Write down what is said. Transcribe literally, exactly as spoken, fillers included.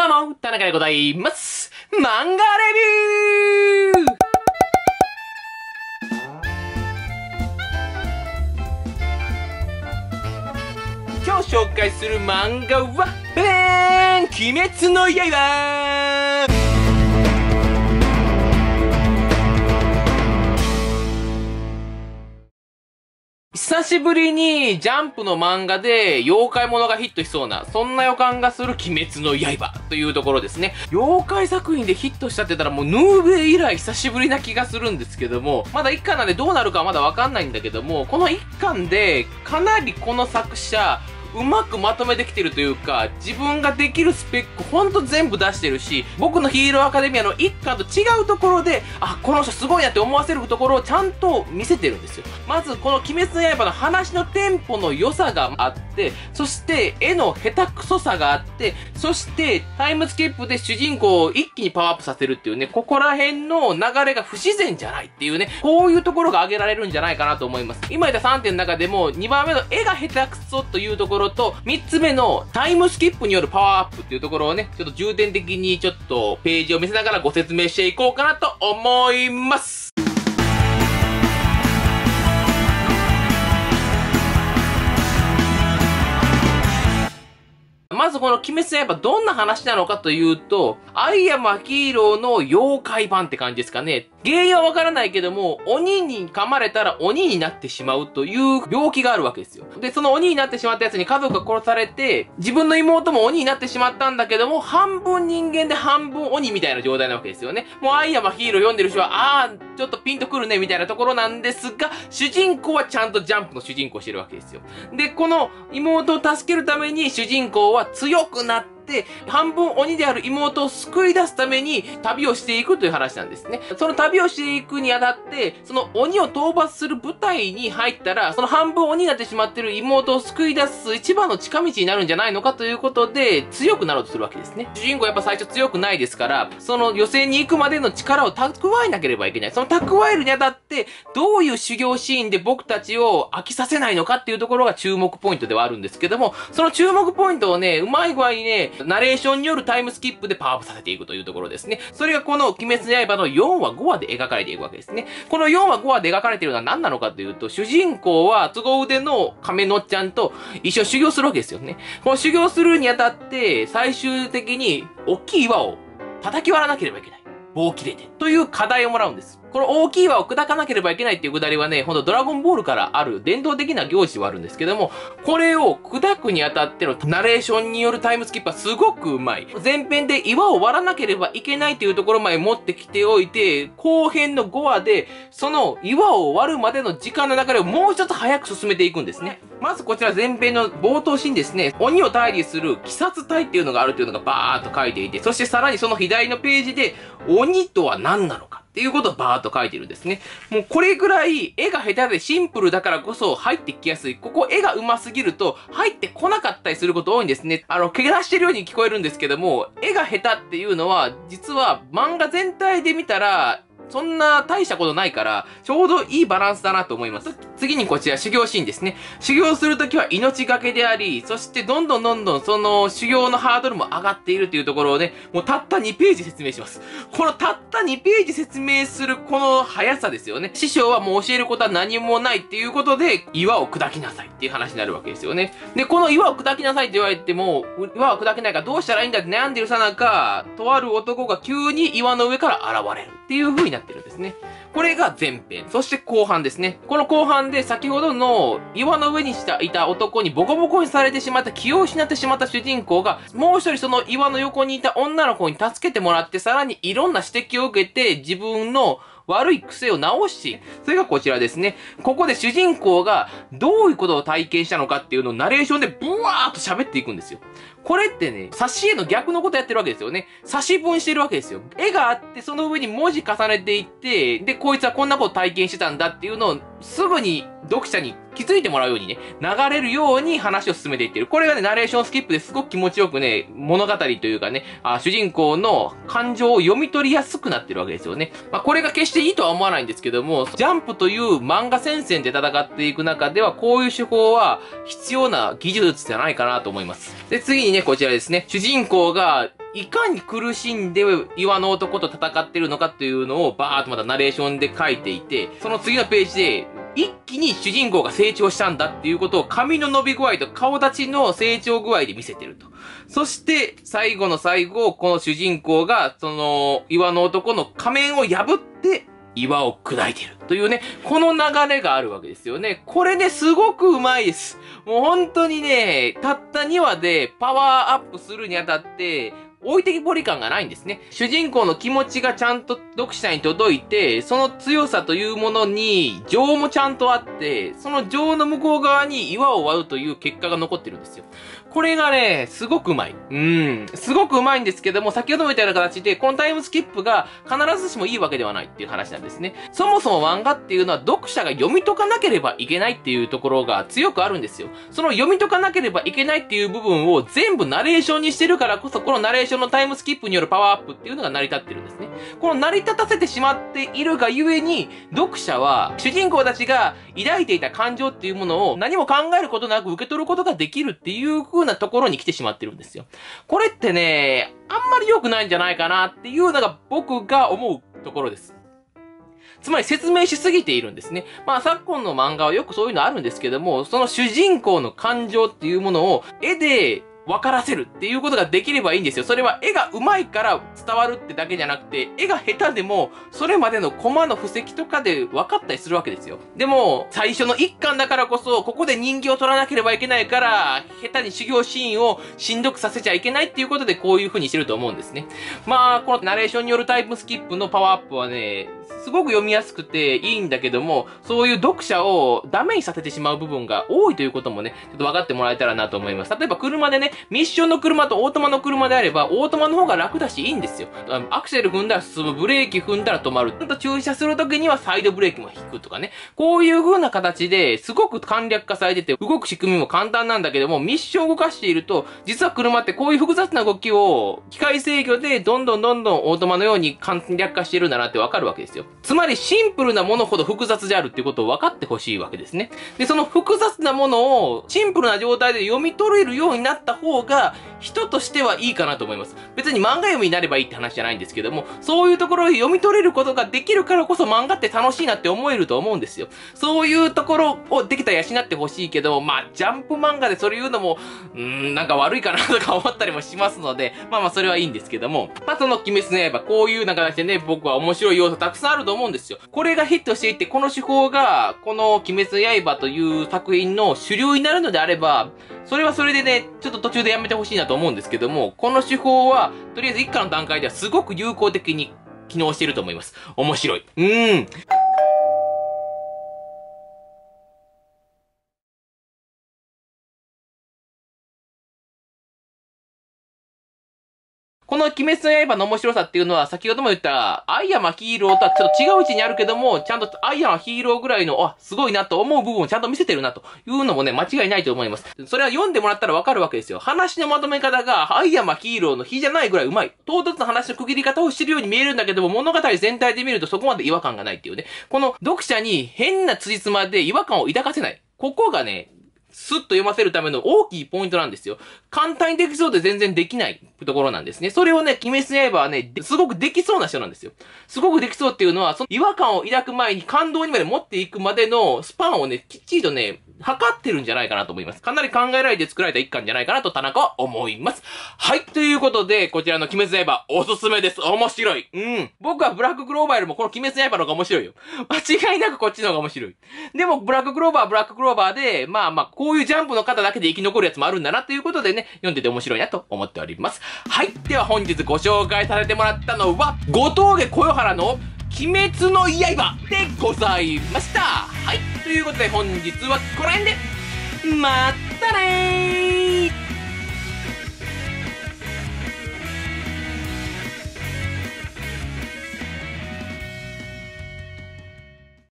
どうも、田中でございます。漫画レビュー今日紹介する漫画は、えーん、鬼滅の刃。久しぶりにジャンプの漫画で妖怪ものがヒットしそうな、そんな予感がする鬼滅の刃というところですね。妖怪作品でヒットしたって言ったらもうヌーベ以来久しぶりな気がするんですけども、まだ一巻なんでどうなるかはまだわかんないんだけども、この一巻でかなりこの作者、うまくまとめてきてるというか、自分ができるスペックほんと全部出してるし、僕のヒーローアカデミアの一巻と違うところで、あ、この人すごいなって思わせるところをちゃんと見せてるんですよ。まずこの鬼滅の刃の話のテンポの良さがあって、そして絵の下手くそさがあって、そしてタイムスキップで主人公を一気にパワーアップさせるっていうね、ここら辺の流れが不自然じゃないっていうね、こういうところが挙げられるんじゃないかなと思います。今言ったさんてんの中でもにばんめの絵が下手くそというところと、みっつめのタイムスキップによるパワーアップっていうところをね、ちょっと重点的にちょっとページを見せながらご説明していこうかなと思います。まずこの鬼滅の刃どんな話なのかというと、アイアムアキーローの妖怪版って感じですかね。原因はわからないけども、鬼に噛まれたら鬼になってしまうという病気があるわけですよ。で、その鬼になってしまったやつに家族が殺されて、自分の妹も鬼になってしまったんだけども、半分人間で半分鬼みたいな状態なわけですよね。もうアイアムアキーロー読んでる人は、あー、ちょっとピンとくるねみたいなところなんですが、主人公はちゃんとジャンプの主人公をしてるわけですよ。で、この妹を助けるために主人公は強くなって、半分鬼である妹を救い出すために旅をしていくという話なんですね。その旅をしていくにあたって、その鬼を討伐する部隊に入ったら、その半分鬼になってしまっている妹を救い出す一番の近道になるんじゃないのかということで、強くなろうとするわけですね。主人公はやっぱ最初強くないですから、その予選に行くまでの力を蓄えなければいけない。その蓄えるにあたって、どういう修行シーンで僕たちを飽きさせないのかっていうところが注目ポイントではあるんですけども、その注目ポイントをね、うまい具合にね、ナレーションによるタイムスキップでパワーアップさせていくというところですね。それがこの鬼滅の刃のよんわごわで描かれていくわけですね。このよんわごわで描かれているのは何なのかというと、主人公は凄腕の亀のっちゃんと一緒に修行するわけですよね。この修行するにあたって、最終的に大きい岩を叩き割らなければいけない。棒切れて。という課題をもらうんです。この大きい岩を砕かなければいけないっていうくだりはね、ほんとドラゴンボールからある伝統的な行事ではあるんですけども、これを砕くにあたってのナレーションによるタイムスキップはすごくうまい。前編で岩を割らなければいけないっていうところまで持ってきておいて、後編のごわで、その岩を割るまでの時間の流れをもう一つ早く進めていくんですね。まずこちら前編の冒頭シーンですね、鬼を退治する鬼殺隊っていうのがあるっていうのがバーっと書いていて、そしてさらにその左のページで、鬼とは何なのかっていうことをバーっと書いてるんですね。もうこれぐらい絵が下手でシンプルだからこそ入ってきやすい。ここ絵が上手すぎると入ってこなかったりすること多いんですね。あの、怪我してるように聞こえるんですけども、絵が下手っていうのは実は漫画全体で見たらそんな大したことないから、ちょうどいいバランスだなと思います。次にこちら、修行シーンですね。修行するときは命がけであり、そしてどんどんどんどんその修行のハードルも上がっているというところをね、もうたったにページ説明します。このたったにページ説明するこの速さですよね。師匠はもう教えることは何もないっていうことで、岩を砕きなさいっていう話になるわけですよね。で、この岩を砕きなさいって言われても、岩を砕けないからどうしたらいいんだって悩んでるさなか、とある男が急に岩の上から現れるっていう風になってるんですね。これが前編。そして後半ですね。この後半で先ほどの岩の上にしたいた男にボコボコにされてしまった気を失ってしまった主人公が、もう一人その岩の横にいた女の子に助けてもらって、さらにいろんな指摘を受けて自分の悪い癖を直し、それがこちらですね。ここで主人公がどういうことを体験したのかっていうのをナレーションでブワーっと喋っていくんですよ。これってね、挿絵の逆のことやってるわけですよね。差し分してるわけですよ。絵があって、その上に文字重ねていって、で、こいつはこんなこと体験してたんだっていうのを、すぐに読者に気づいてもらうようにね、流れるように話を進めていってる。これがね、ナレーションスキップですごく気持ちよくね、物語というかね、あ主人公の感情を読み取りやすくなってるわけですよね。まあ、これが決していいとは思わないんですけども、ジャンプという漫画戦線で戦っていく中では、こういう手法は必要な技術じゃないかなと思います。で、次にね、こちらですね。主人公がいかに苦しんで岩の男と戦ってるのかっていうのをバーっとまたナレーションで書いていて、その次のページで、一気に主人公が成長したんだっていうことを髪の伸び具合と顔立ちの成長具合で見せてると。そして、最後の最後、この主人公が、その、岩の男の仮面を破って、岩を砕いてるというね、この流れがあるわけですよね。これね、すごくうまいです。もう本当にね、たったにわでパワーアップするにあたって、置いてきぼり感がないんですね。主人公の気持ちがちゃんと読者に届いて、その強さというものに情もちゃんとあって、その情の向こう側に岩を割るという結果が残ってるんですよ。これがね、すごくうまい。うん。すごくうまいんですけども、先ほども言ったような形で、このタイムスキップが必ずしもいいわけではないっていう話なんですね。そもそも漫画っていうのは読者が読み解かなければいけないっていうところが強くあるんですよ。その読み解かなければいけないっていう部分を全部ナレーションにしてるからこそ、このナレーションのタイムスキップによるパワーアップっていうのが成り立ってるんですね。この成り立たせてしまっているがゆえに、読者は主人公たちが抱いていた感情っていうものを何も考えることなく受け取ることができるっていう風なところに来てしまってるんですよ。これってね、あんまり良くないんじゃないかなっていうのが僕が思うところです。つまり説明しすぎているんですね。まあ昨今の漫画はよくそういうのあるんですけども、その主人公の感情っていうものを絵で分からせるっていうことができればいいんですよ。それは絵が上手いから伝わるってだけじゃなくて、絵が下手でも、それまでのコマの布石とかで分かったりするわけですよ。でも、最初の一巻だからこそ、ここで人形を取らなければいけないから、下手に修行シーンをしんどくさせちゃいけないっていうことでこういう風にしてると思うんですね。まあ、このナレーションによるタイムスキップのパワーアップはね、すごく読みやすくていいんだけども、そういう読者をダメにさせてしまう部分が多いということもね、ちょっと分かってもらえたらなと思います。例えば車でね、ミッションの車とオートマの車であれば、オートマの方が楽だしいいんですよ。アクセル踏んだら進む、ブレーキ踏んだら止まる。ちょっと駐車するときにはサイドブレーキも引くとかね。こういう風な形ですごく簡略化されてて、動く仕組みも簡単なんだけども、ミッションを動かしていると、実は車ってこういう複雑な動きを機械制御でどんどんどんどんオートマのように簡略化しているんだなってわかるわけですよ。つまりシンプルなものほど複雑であるっていうことを分かってほしいわけですね。で、その複雑なものをシンプルな状態で読み取れるようになった方が、人としてはいいかなと思います。別に漫画読みになればいいって話じゃないんですけども、そういうところを読み取れることができるからこそ漫画って楽しいなって思えると思うんですよ。そういうところをできたら養ってほしいけど、まあ、ジャンプ漫画でそれ言うのも、うーん、なんか悪いかなとか思ったりもしますので、まあまあそれはいいんですけども、まあその鬼滅の刃、こういうなんか形でね、僕は面白い要素たくさんあると思うんですよ。これがヒットしていって、この手法が、この鬼滅の刃という作品の主流になるのであれば、それはそれでね、ちょっと途中でやめてほしいなと思うんですけども、この手法は、とりあえず一家の段階ではすごく有効的に機能していると思います。面白い。うーん。この鬼滅の刃の面白さっていうのは、先ほども言った、アイアムはヒーローとはちょっと違う位置にあるけども、ちゃんとアイアムはヒーローぐらいの、あ、すごいなと思う部分をちゃんと見せてるなというのもね、間違いないと思います。それは読んでもらったらわかるわけですよ。話のまとめ方が、アイアムはヒーローの日じゃないぐらいうまい。唐突な話の区切り方をしてるように見えるんだけども、物語全体で見るとそこまで違和感がないっていうね。この読者に変な辻褄で違和感を抱かせない。ここがね、スッと読ませるための大きいポイントなんですよ。簡単にできそうで全然できないところなんですね。それをね、鬼滅の刃はね、すごくできそうな人なんですよ。すごくできそうっていうのは、その違和感を抱く前に感動にまで持っていくまでのスパンをね、きっちりとね、測ってるんじゃないかなと思います。かなり考えられて作られた一巻じゃないかなと田中は思います。はい。ということで、こちらの鬼滅の刃、おすすめです。面白い。うん。僕はブラッククローバーよりもこの鬼滅の刃の方が面白いよ。間違いなくこっちの方が面白い。でも、ブラッククローバーはブラッククローバーで、まあまあ、こういうジャンプの方だけで生き残るやつもあるんだなということでね、読んでて面白いなと思っております。はい。では本日ご紹介させてもらったのは、後峠小夜原の鬼滅の刃でございました。はい。ということで本日はこの辺で、またねー